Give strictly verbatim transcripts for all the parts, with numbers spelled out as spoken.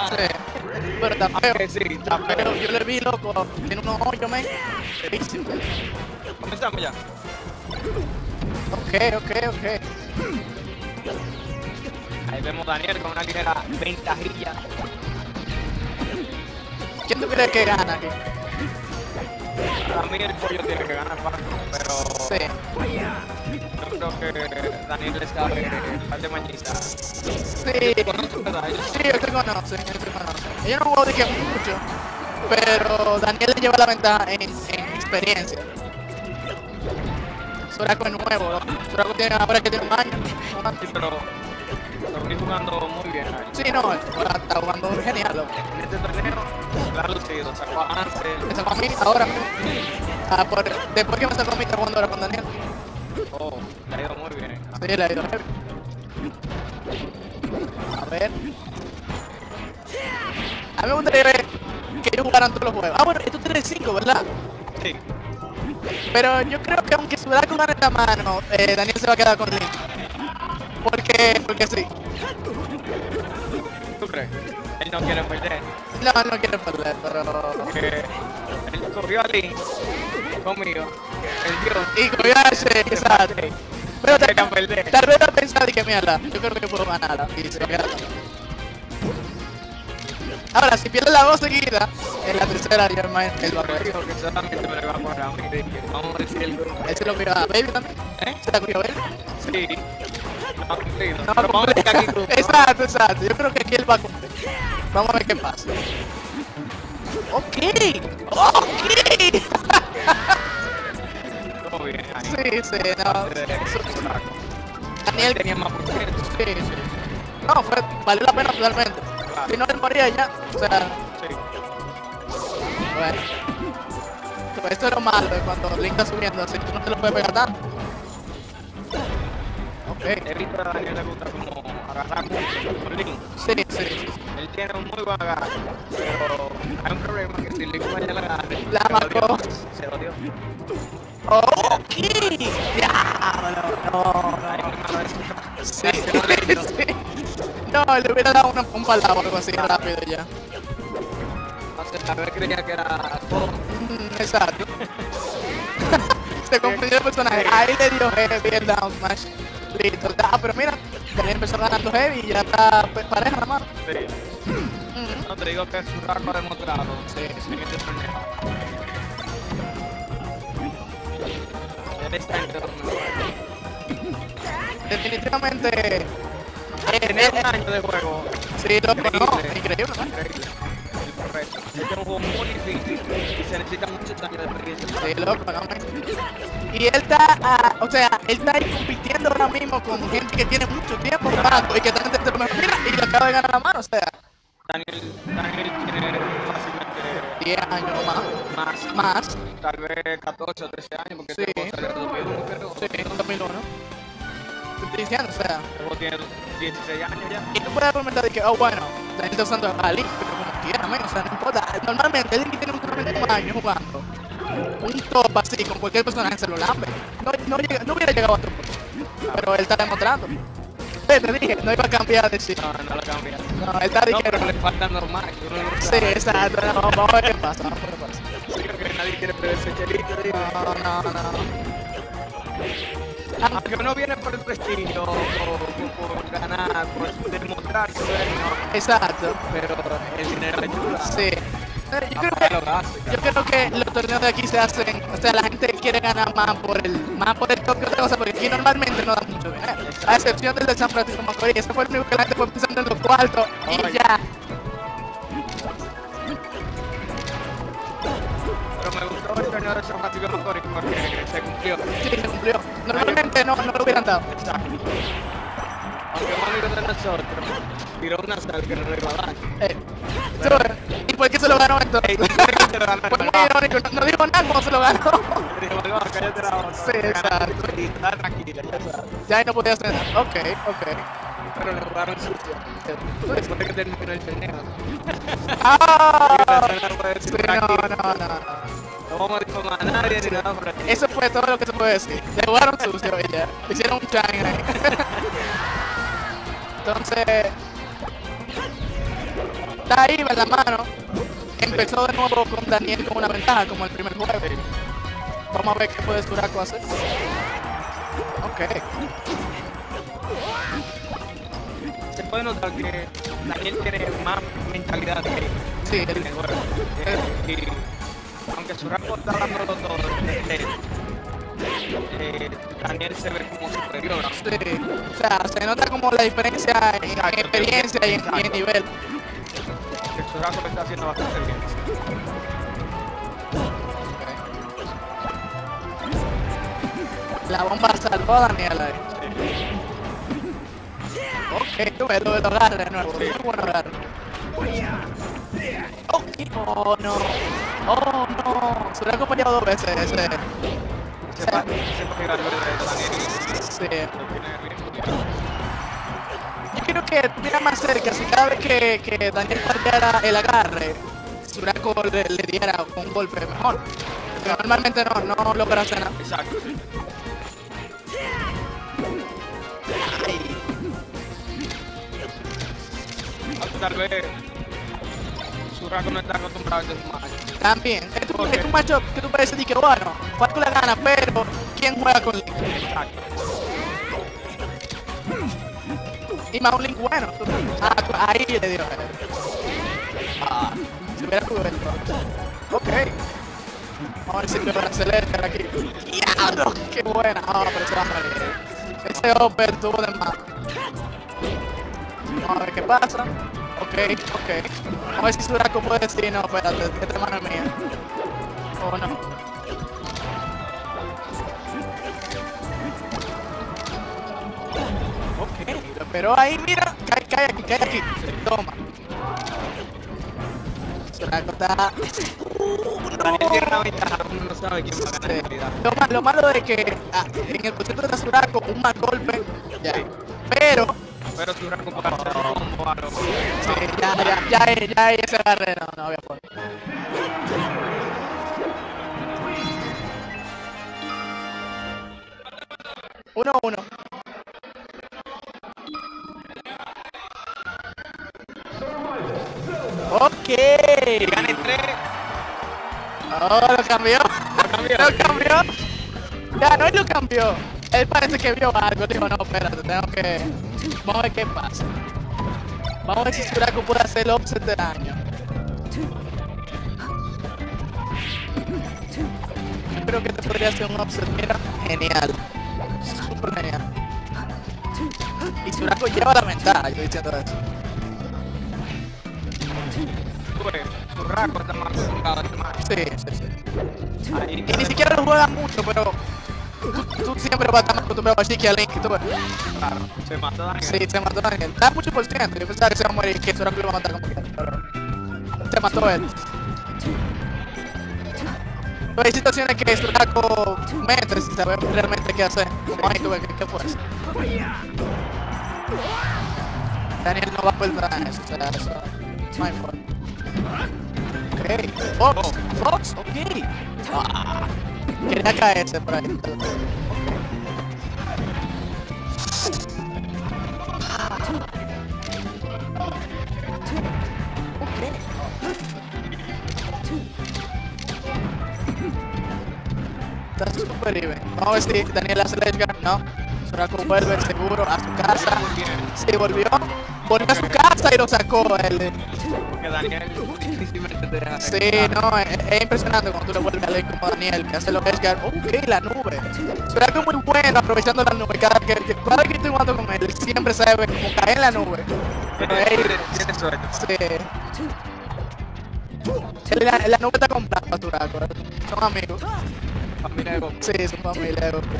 Sí. Pero está feo. Aunque sí, está Pero feo. yo le vi, loco. Tiene unos hoyos, men. Feísimo. Comenzamos ya. Ok, ok, ok. Ahí vemos a Daniel con una ligera ventajilla. ¿Quién tú crees que gana aquí? Para mí el pollo tiene que ganar fácil, pero Sí. yo creo que Daniel le sabe par de mañitas. Sí. ¿Conoces, verdad? Ellos Sí, ellos se conocen, ellos se conocen. Ellos no juegan de que mucho, pero Daniel le lleva la ventaja en, en experiencia. Soraco es nuevo, ¿no? Soraco tiene ahora que tiene un año. Un año. sí, pero lo vi jugando muy bien ahí. Sí, no, ahora está jugando genial, loco. En este torneo la ha lucido, sacó a Ansel. Me sacó a mí ahora mismo. Ah, por, después que me sacó a mí, está jugando ahora con Daniel. Oh, le ha ido muy bien. Sí, le ha ido heavy. A ver. A mí me gustaría ver que ellos jugaran todos los juegos. Ah, bueno, esto es tres de cinco, ¿verdad? Sí, Pero yo creo que aunque Soraco gane esta mano, eh, Daniel se va a quedar con Link. Porque, porque sí. ¿tú crees? Él no quiere perder. No, él no quiere perder, pero... Porque él corrió a Link conmigo. Él dio. Y Kobayashi, exacto. Pero tal, Quería perder. tal vez va a pensar de que mierda, yo creo que puedo ganarla y se va a quedar con él. Ahora, si pierde las dos seguidas, en la tercera ya más él va a Pero perder. dijo que solamente me lo iba a poner a mí. Dije, vamos a decir el grupo. Él se lo cogió a Baby también. ¿Eh? ¿Se la cogió a Baby? Sí. No, cumplido. No, Pero vamos a decir aquí grupo. exacto, exacto. Yo creo que aquí él va a cumplir. Vamos a ver qué pasa. Ok. Ok. Todo bien ahí. Sí, sí, no. De- de- Soraco. Daniel Tenía más por ciento. Sí, sí. No, fue, valió la pena totalmente. Claro. Si no, él moría ya. O sea, Sí. bueno. Pues esto es lo malo de cuando Link está subiendo, así tú no te lo puedes pegar tanto. Ok. He visto a Daniel le gusta como agarrar puntos con Link. Sí, sí, sí. Él tiene un muy buen agarre, pero hay un problema que si Link falla el agarre, La se lo dio. marcó. Se lo dio. Oh, ok. Diablo, no, Ay, no. mi mano es- Sí, Reaccionó lento. sí. No, le hubiera dado una, un palado o algo así rápido ya. O sea, a ver, creía que era todo. Mm, exacto. Se confundió el personaje. Ahí le dio heavy el down smash. Listo. Ah, pero mira, Daniel empezó ganando heavy y ya está pe- pareja la mano. Sí. Mm. No te digo que Soraco ha demostrado Sí, en este torneo. Él está entre los mejores. Definitivamente. eh, Tener un eh, año de juego. sí, loco, no, Increíble. increíble, ¿no? Increíble. Correcto. Este es un juego muy difícil y se necesita muchos años de experiencia. Sí, loco, no, man. Y él está, ah, o sea, él está ahí compitiendo ahora mismo con gente que tiene mucho tiempo jugando y que también te lo mejor. Mira, y le acaba de ganar la mano, o sea, Daniel, Daniel tiene fácilmente diez años más, más, más, tal vez catorce o trece años, porque Sí. este juego salió en dos mil uno, creo. sí, en dos mil uno. Te estoy diciendo, o sea, El juego tiene dieciséis años ya. y tú puedes argumentar de que, oh, bueno, Daniel está usando a Link, pero como quiera, man, o sea, no importa. Normalmente, Link tiene un solamente un año jugando un top así, con cualquier personaje se lo lambe. No, no, llega- no hubiera llegado a tu punto, pero él está demostrando. Te te dije, no iba a cambiar de sitio. No, no lo cambia. No, él está No, diciendo. pero le falta normal. que uno no Sí, sabe. exacto, no, vamos a ver qué pasa, vamos a ver qué pasa. Sí, creo que nadie quiere perder ese chelito, digo. No, no, no. Aunque uno viene por el prestigio, por, por ganar, por demostrar que uno es no, Exacto, pero el dinero ayuda. sí. Pero yo creo Apaga que los gastos, yo creo que los torneos de aquí se hacen, o sea, la gente quiere ganar más por el más por el top que otra cosa, porque aquí normalmente no da mucho dinero. A excepción del de San Francisco Macorís, ese fue el único que la gente fue pensando en los cuartos y Oye. ya. Pero me gustó el torneo de San Francisco de Macorís porque se cumplió. Sí, se cumplió. Normalmente no, no lo hubieran dado. Exacto. Aunque un amigo de nosotros tiró una sal que no le iba a dar. Eh, so, ¿y por qué se lo ganó entonces? Ey, ¿tú crees que te lo ganó Fue muy el irónico, no, no dijo nada cómo se lo ganó. Dijo, "Bueno, cállate la boca. Sí, exacto. Y está tranquila, ya sabes. Ya ahí no podía hacer nada. Ok, ok. Pero le jugaron sucio. Después de que terminó el torneo. ¡Ah! Y no puede decir Sí, no, tranquilo. no, no. No vamos a difamar a nadie ni nada por aquí. Eso fue todo lo que se puede decir. Le jugaron sucio y ya. Le hicieron un shine ahí. Entonces, está ahí, en la mano. Empezó de nuevo con Daniel con una ventaja, como el primer juego. Vamos a ver qué puede Zuraco hacer. Ok. Se puede notar que Daniel tiene más mentalidad que Sí, el, el juego. Eh, y aunque Zuraco está dándolo todo, eh, eh, Daniel se ve como superior. ¿No? sí. O sea, se nota como la diferencia en, en experiencia y en, y en nivel. Que Zuraco lo está haciendo bastante bien. La bomba salvó a Daniel ahí. Ok, tú ves, lo, lo agarra de nuevo. Muy bueno agarre. Oh, oh, no. Oh, no. Zuraco fallado dos veces ese. Se va a pegar el verde de Daniel. Sí. Lo tiene bien. Yo quiero que estuviera más cerca, si cada vez que, que Daniel fallara el agarre, Zuraco le, le diera un golpe mejor. Pero normalmente no, no logra hacer nada. Exacto. Aunque tal vez Zuraco no está acostumbrado a este match. También, es un, es un matchup que tú puedes decir que bueno, Falco la gana, pero ¿quién juega con Link? Exacto. Y más un Link bueno. tú- Ah, tú- ahí le dio. Ah, si hubiera cubierto. Ok. Vamos a ver si logra acelerar aquí. ¡Diablo! ¡Qué buena! Ah, pero se va a morir. Ese upper tuvo de más. Vamos a ver qué pasa. Ok, ok. Vamos a ver si Zuraco puede decir, no, espérate, esta mano es mía. O no. Ok, lo esperó ahí, mira. Cae, cae aquí, cae aquí. Toma. Zuraco está... Daniel tiene una ventaja, uno no sabe quién va a ganar en realidad. Lo, ma- lo malo es que ah, en el concierto de Zuraco, un mal golpe, ya. Pero, Pero Zuraco puede hacer un combo a lo sí, ya, ya, ya, ya, ya ese agarre, no, no había forma. Uno, uno. Ok. Gane tres. Oh, lo cambió. Lo cambió. Lo cambió. Ya, no, él lo cambió. Él parece que vio algo. Dijo, no, espérate, tengo que... Vamos a ver qué pasa. Vamos a ver si Zuraco puede hacer el offset de daño. Yo creo que te podría hacer un offset, mira. Genial. Súper genial. Y Zuraco lleva la ventaja, yo diciendo eso. Pues, Zuraco está más acostumbrado a este match. Sí, sí, sí. Ahí Y ni siquiera lo juega mucho, pero tú, tú siempre vas a estar más acostumbrado a Shiki y a Link, tú ves. claro, se mató a Daniel. Sí, se mató Daniel. Da mucho por ciento. Yo pensaba que se iba a morir, que Zuraco lo iba a matar como quiera, pero se mató él. Pero hay situaciones que Zuraco mete sin saber realmente qué hacer. Como ahí tú ves, ¿qué, qué fue eso? Daniel no va a perder eso, o sea, eso no hay forma. Ok, Fox, Fox, ok. Ah, quería caerse por ahí. Está súper even. Vamos a ver si Daniel hace el edge guard. No. Zuraco vuelve seguro a su casa. Sí, volvió. Volvió a su casa y lo sacó él. Porque Daniel difícilmente te deja. Sí, no, es, es impresionante cuando tú le vuelves a leer como Daniel, que hace los edge guard. Ok, la nube. Zuraco es muy bueno aprovechando la nube. Cada, que, que, cada vez que estoy jugando con él, él siempre sabe cómo caer en la nube. Pero él, Tiene suerte. sí. Él, la, la nube está comprada para Zuraco. Son amigos. Familia de Goku. Sí, son familia de Goku.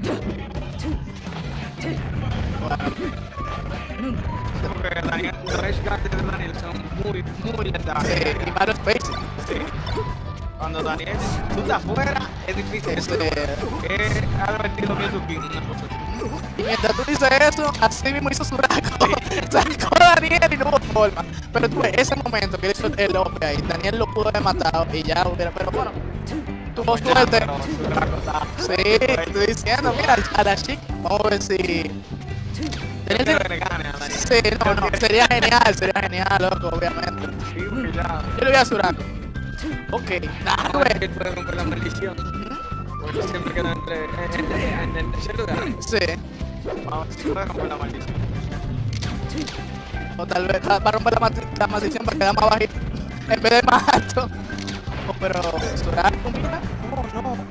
Bueno, Porque Daniel, los edge guards de Daniel son muy, muy letales. sí, y malo spacing. Sí. Cuando Daniel, tú estás afuera, es difícil. Este, Es algo estilo Miyuki, una cosa así. y mientras tú dices eso, así mismo hizo Zuraco. Sacó a Daniel y no hubo forma. Pero tú ves, ese momento que él hizo el ope ahí, Daniel lo pudo haber matado y ya hubiera, pero bueno, tuvo suerte. Pero Zuraco está. Sí, estoy diciendo, mira, a la chica, vamos a ver si Daniel quiero tiene- que le gane a Daniel. Sí, no, no, sería genial, sería genial, loco, obviamente. Sí, porque ya. Yo le voy a Suraco. Ok, nah, tú ves. Él puede romper la maldición. Porque siempre queda entre, en, en, en el tercer lugar. Sí. Vamos a ver si puede romper la maldición. O tal vez va va a romper la, maldi- la maldición para quedar más bajito en vez de más alto. Oh, pero Suraco, mira. Oh, no.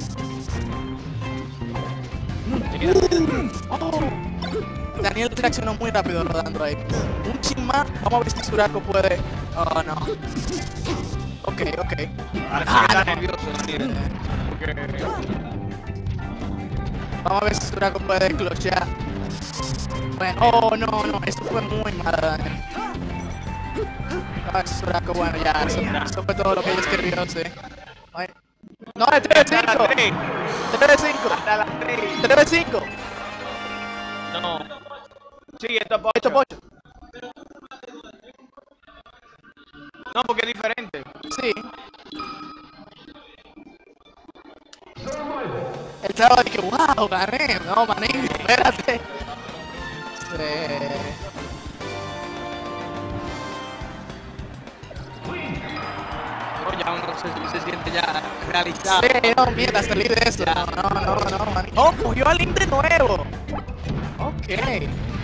Oh. Daniel reaccionó muy rápido rodando ahí. Un chin más. Vamos a ver si Suraco puede. Oh, no. Ok, ok. Ahora sí Ah, está no. nervioso, Daniel. Porque. Vamos a ver si Suraco puede clochear. Bueno, oh no, no, eso fue muy mal, Daniel. Ay, Suraco, bueno, ya, eso, eso fue todo lo que ella escribió, sí. Ay. No, es tres de Hasta cinco. la tres. tres de cinco. Hasta las tres. tres de cinco. No. Sí, esto es pocho. Esto pocho. No, porque es diferente. Sí. El trabajo de que, wow, gané. No, manín, espérate. Sí. No, ya uno se, se siente ya realizado. Sí, no, mierda, salí de eso. No, no, no, no, manín. Oh, cogió al Link de nuevo. Ok. Me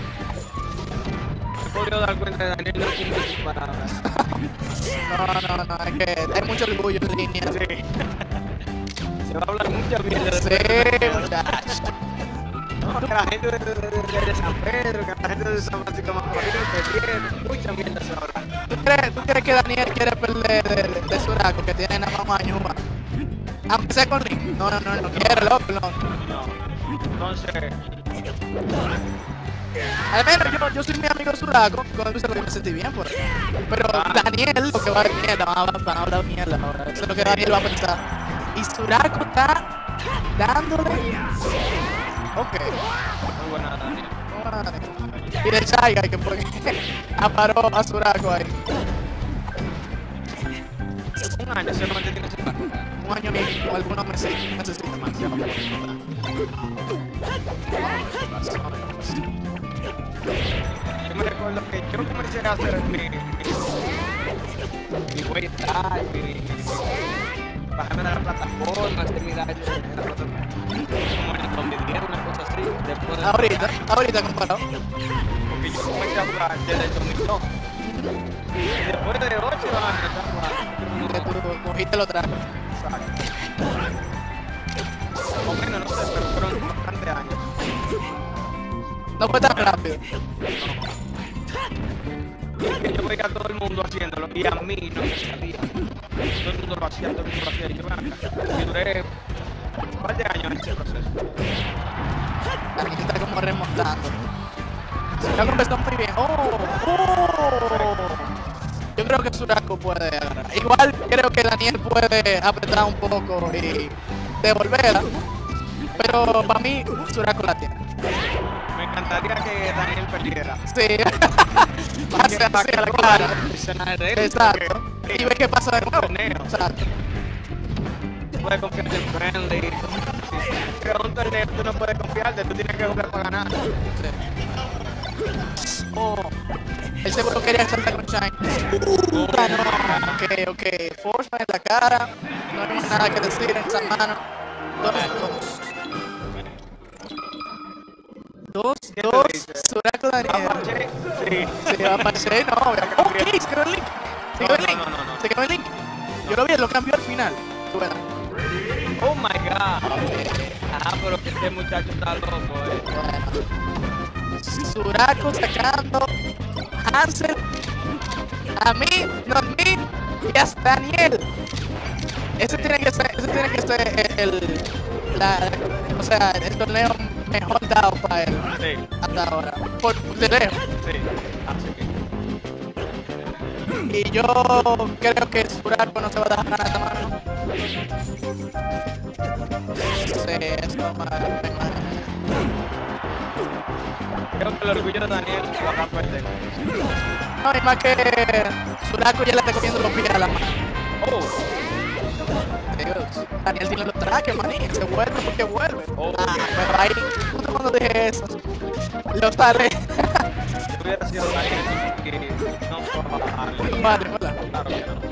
he podido dar cuenta de Daniel no tiene sus palabras. No, no, no, es que hay mucho orgullo en línea. Sí. Se va a hablar mucha mierda Sí, de muchachos. No, que la gente de, de, de, de San Pedro, que la gente de San Francisco Macorís, que tiene mucha mierda se habla. ¿Tú crees, ¿Tú crees que Daniel quiere perder de, de, de Suraco, que tiene nada más añuba? Aunque sea con Link. No, no, no, no quiere, loco, no. No. Entonces, Al menos yo, yo soy mi amigo Suraco, con él se lo me sentí bien por él. Pero Daniel, lo que va a decir mierda, van a, van a hablar mierda ahora. Eso es lo que Daniel va a pensar. Y Suraco está dándole. Ok. muy buena Daniel. Y de Chaiga, que fue aparó a Suraco ahí. Un año solamente tiene ese par. Un año mínimo, algunos meses, necesita más. Yo me recuerdo que yo comencé a hacer mi, mi, mi way style, mi, mi, bajarme de la plataforma, hacer mi daño en la plataforma. Como en el dos mil diez, una cosa así. Después de Ahorita, ahorita comparado. porque yo comencé a jugar desde el dos mil dos. Y después de ocho años estaba Que jugando. tú cogiste lo trajo. O menos, no sé, pero fueron bastantes años. No fue tan rápido. Y es que yo veía a todo el mundo haciéndolo y a mí no me salía. Todo el mundo lo hacía, todo el mundo lo hacía. Y yo, ven acá. Y duré un par de años en ese proceso. También está como remontando. Suraco empezó muy bien. ¡Oh! ¡Oh! Yo creo que Suraco puede agarrar. Igual creo que Daniel puede apretar un poco y devolverla. Pero para mí, Suraco la tiene. Me encantaría que Daniel perdiera. Sí. Pase así a la cara. Exacto. Y ve qué pasa de nuevo. Exacto. Puedes confiar en friendly. Pero un torneo tú no puedes confiarte, tú tienes que jugar para ganar. Oh. Él seguro quería saltar con Shine. Puta, no. Ok, ok. Force en la cara. No hay nada que decir en esa mano. Dos, dos. Dos, ¿Qué te dos. dice? Suraco Daniel. Apache, sí. Se va a Pache, no. Ok, se quedó el link. Se quedó el No, link. no, no, no. Se quedó el link. Yo lo vi, lo cambió al final. Bueno. Oh my god. Ah, pero que este muchacho está loco, eh. Bueno. Suraco sacando. Hansel. A mí, no a mí. Y a Daniel. Ese tiene que ser, ese tiene que ser el, el la, o sea, el torneo mejor dado para él Sí, hasta ahora. Por de lejos. sí. Así que. Y yo creo que Suraco no se va a dejar ganar esta mano. Sí, eso mal, me mal. Creo que el orgullo de Daniel lo va a perder. No, y más que Suraco ya le está comiendo los pies a la mano. Oh, Dios, Daniel tiene los trajes, manín, se vuelve porque vuelve. Oh. Ah, pero ahí, justo cuando dije eso, los talé. hubiera sido Daniel y no fue a darle. Vale, hola. Claro que no.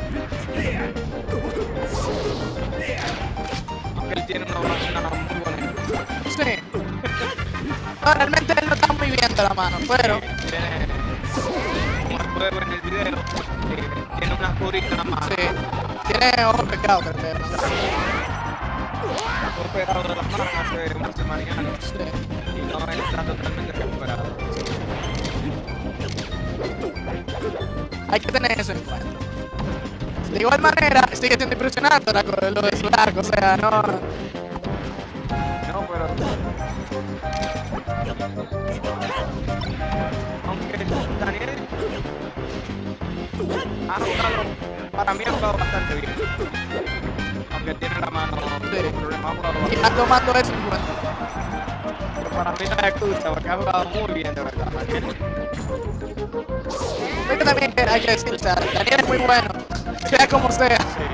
Aunque él tiene una, una muy buena ejecución. Sí. No, realmente él no está muy bien de la mano, pero... Tiene, como puede ver en el video, eh, tiene una curita en la mano. Sí. Tiene ojo pecado, creo que. Fue operado de las manos hace una semana Sí. y no está totalmente recuperado. Hay que tener eso en cuenta. De igual manera, sigue siendo impresionante la co- lo de su arco, o sea, no... No, pero... Aunque Daniel ha jugado, para mí ha jugado bastante bien. Aunque tiene la mano Sí. un problema, ha jugado Y bastante está tomando eso en cuenta. Pero para mí no es excusa, porque ha jugado muy bien, de verdad, Daniel. Pero también que hay que decir, o sea, Daniel es muy bueno, sea como sea.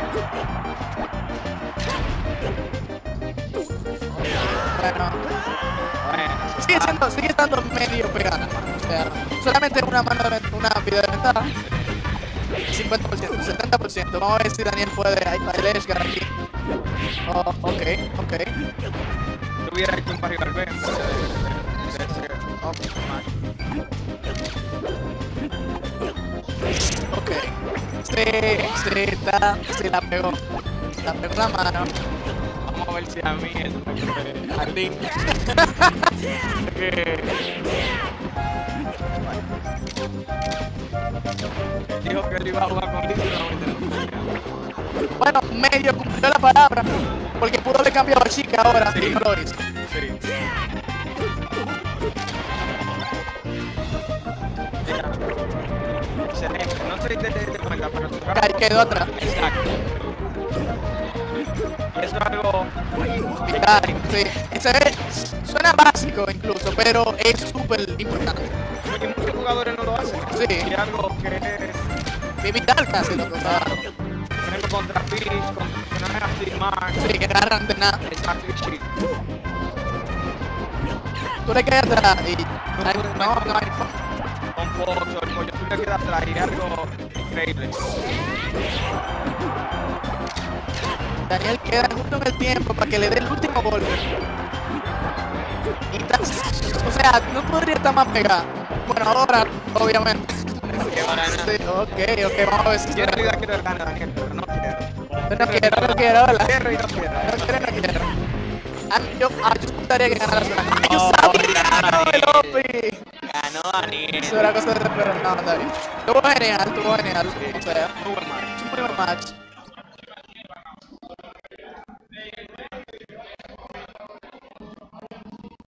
Bueno, Bueno, sigue siendo, sigue estando medio pegada, o sea, solamente una mano de ven- una vida de ventaja. cincuenta por ciento, setenta por ciento. Vamos a ver si Daniel puede. Ahí va el Edgar aquí. Oh, ok, ok. yo hubiera hecho un barrio al Ben, pero de, de, de ese up smash. Ok. Sí, sí, está. Sí, la pegó. La pegó la mano. Vamos a ver si a mí eso me puede al link. Que dijo que él iba a jugar con Liz y no me Bueno, medio cumplió la palabra. Porque pudo haber cambiado a chica ahora Sí. y no lo hizo. Sí. Mira. Excelente. No sé si te diste cuenta, pero su Ca- Quedó atrás. Exacto. Eso es algo Vital, sí. Ese es- suena básico incluso, pero es súper importante. que muchos jugadores no lo hacen. Sí. Y es algo que es, Es vital casi lo que sea. por ejemplo, contra Peach, contra personajes así, Mark, Sí, que agarran de nada. exacto, y Chic. Tú le quedas atrás y. No, No, no hay forma. Con Fox o el pollo, tú le quedas atrás y es algo increíble. Daniel queda justo en el tiempo para que le dé el último golpe. Y ta- o sea, no podría estar más pegado. Bueno, ahora, obviamente. Que ahora nada. Sí, ok, ok, vamos a ver si Yo en quiere. realidad quiero ganar a Daniel, pero no quiero. No quiero, no quiero, hola. Quiero y no quiero. No quiero, no quiero. Ah, yo, ah, yo gustaría que ganara la ¡Ay, yo Oh, sabía! ganó ¡No, el Daniel. Opi! Ganó Daniel. Eso era cosa de pero no, está bien. Estuvo genial, estuvo genial. O sea, Muy buen match. muy buen match.